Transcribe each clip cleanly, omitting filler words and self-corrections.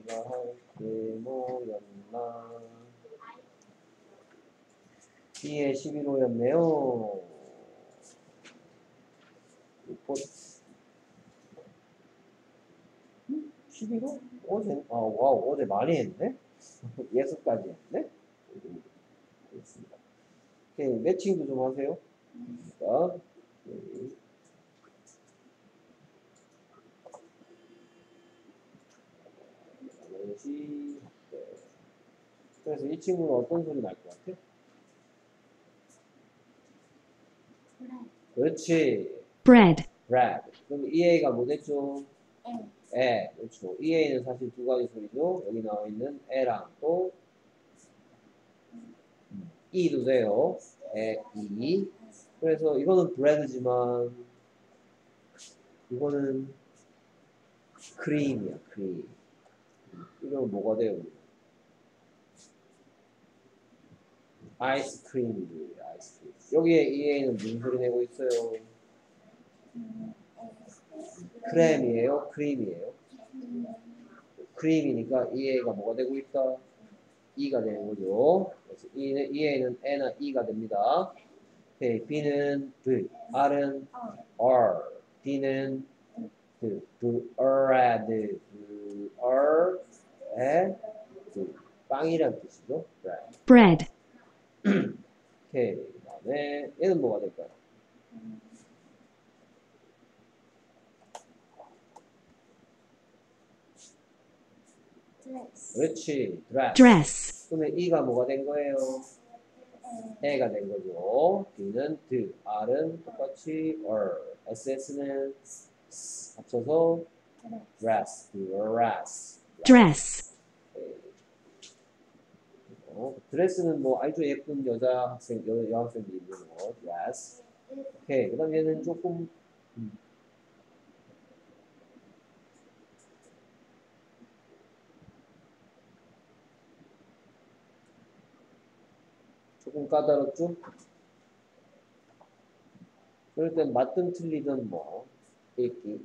내가 할 데모였나. B에 11호였네요. 리포트 11호? 와우, 어제 많이 했네? 6가지 했네? 알겠습니다. 오케이, 매칭도 좀 하세요. 자, 나머지, 네. 그래서 이 친구는 어떤 소리 날 것 같아? 그렇지. bread, bread. 그럼 EA가 뭐 됐죠? 에. 그렇죠. EA는 사실 두 가지 소리죠. 여기 나와 있는 에랑 또 E도 돼요. 에, E. 그래서 이거는 bread지만 이거는 크림이야, 크림. 이건 뭐가 돼요? 아이스크림이지, 아이스크림. 여기에 EA는 무슨 소리 내고 있어요? 크렘이에요? 크림이에요? 크림이니까 EA가 뭐가 되고 있다? E가 되는 거죠. 그래서 EA는 N나 E가 됩니다. 오케이, B는 V, R은 R, D는 bread, 빵이란 뜻이죠. bread, 오케이, 그 다음에 얘는 뭐가 될까요? 그렇지, dress, 그러면 E가 뭐가 된 거예요? A가 된 거죠. D는 R은 똑같이 SS는 합쳐서 dress, 드레스는 뭐 아주 예쁜 여학생들이 입는 거, 드레스. 오케이, 그 다음 얘는 조금 조금 까다롭죠? 그럴 땐 맞든 틀리든 뭐 읽기.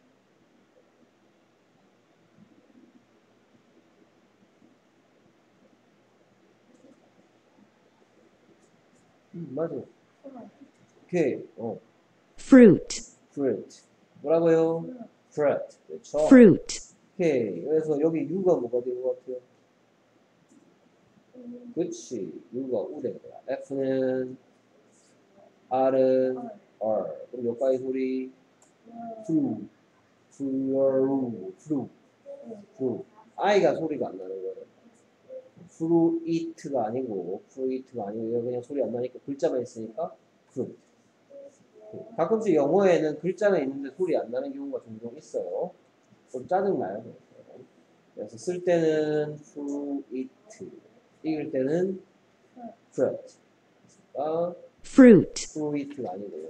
맞아. 오케이, fruit, fruit. 뭐라고요? fruit. 그렇죠? fruit, 오케이, 그래서 여기 U가 뭐가 된 것 같아요? 그렇지, U가 U 된 거야. F는 R은 R. 그럼 여기까지 소리 flu. I가 소리가 안 나는 거예요. fruit가 아니고 이거 그냥 소리 안 나니까 글자만 있으니까 fruit. 가끔씩 영어에는 글자는 있는데 소리 안 나는 경우가 종종 있어요. 좀 짜증나요. 그래서 쓸 때는 fruit, 읽을 때는 fruit. 그러니까 fruit가 아니고요.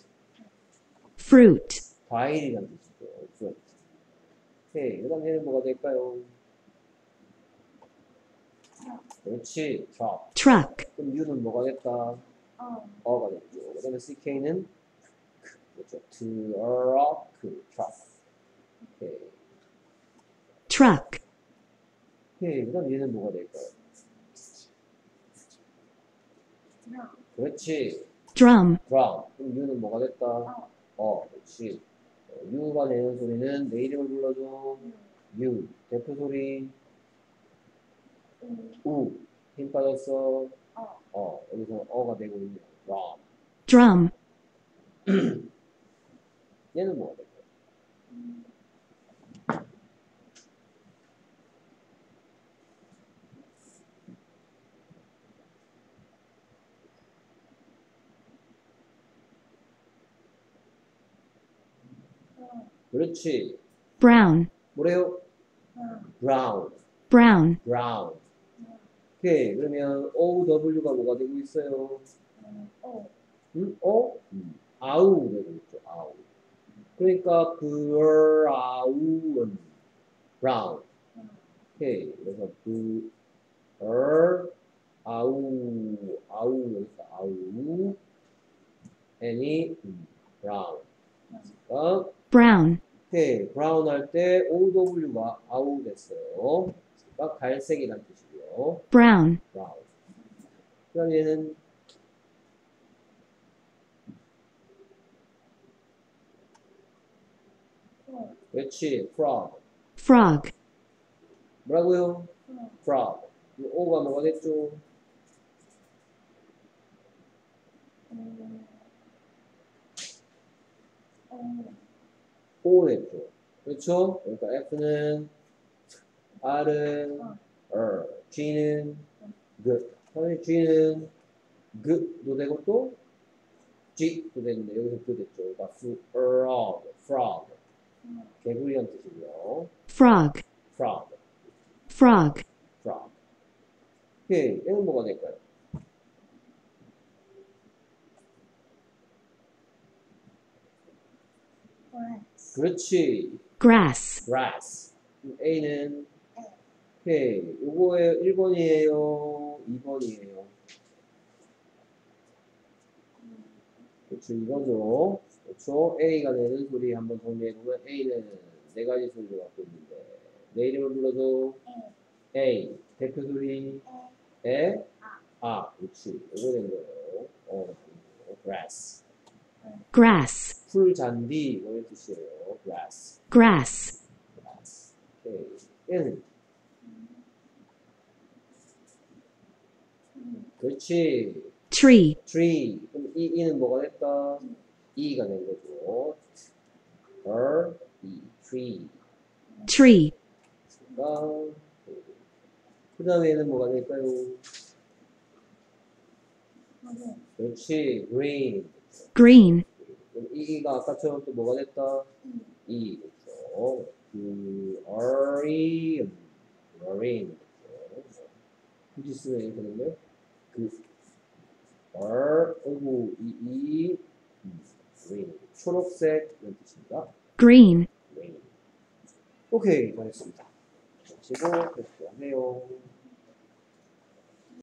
fruit, 과일이라는 뜻이죠. fruit. 오케이. 그 다음 얘는 뭐가 될까요? 그렇지. truck, 그럼 U는 뭐가 됐다? 어가 됐죠. 그 다음에 CK는 그렇죠. truck. 오케이. truck, 오케이. 그 다음 얘는 뭐가 될까요? 그렇지. drum, 그럼 U는 뭐가 됐다? 그렇지. U가 내는 소리는 내 이름을 불러줘. U. 대표 소리. 우. 힘 빠졌어. 여기서 어가 되고 있네. drum, 얘는 뭐가 될까요? 그렇지. brown, 뭐래요? brown. brown, 오케이. 그러면 OW가 뭐가 되고 있어요? 어? 아우 되고 있죠. 아우. 그러니까 브라운. brown. 오케이. 그래서 여기서 아우. 애니 brown. 그러니까 brown, 오케이. brown 할 때 OW가 아우 됐어요. 그러니까 갈색이란 뜻이고요. brown, brown. 그럼 얘는 그렇지. frog. frog, 뭐라고요? frog. 이 O가 뭐가 됐죠? O 됐죠. 그렇죠? 그러니까 F는 R은 G는 G. 그러면 G는 G도 되고 또 G도 되는데 여기서 그 됐죠. 그러니까 frog. 개구리란 뜻이고요. frog, frog. frog, frog. 오케이. 얘는 뭐가 될까요? 그렇지. grass, grass. A는 오케이. 요거에 1번이에요. 2번이에요. 그렇죠. 이거죠. 그렇죠. A가 내는 소리 한번 정리해보면 A는 네 가지 소리를 갖고 있는데 내 이름을 불러도 A. 대표 소리 에 그렇지. 요거 된 거예요. grass. grass, 풀 잔디 이런 뜻이에요. grass. grass, grass. 오케이. 얘는 그렇지. tree, tree. 그럼 이는 뭐가 됐다? E가 된 거죠. tree. tree, 그 다음에 얘는 뭐가 될까요? 그렇지. green. green, 그럼 이가 아까처럼 또 뭐가 됐다? E. 그렇죠. marine. 그렇죠. 굳이 쓰면 이렇게 되는데 green. 초록색 이런 뜻입니다. green. green. 오케이, 잘했습니다. 마치고 테스트 하세요.